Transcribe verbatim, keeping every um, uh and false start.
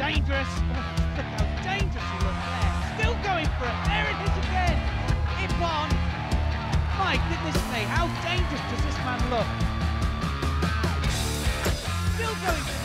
dangerous. Oh, look how dangerous he looks there. Still going for it. There it is again. Ippon. My goodness me, how dangerous does this man look? Still going for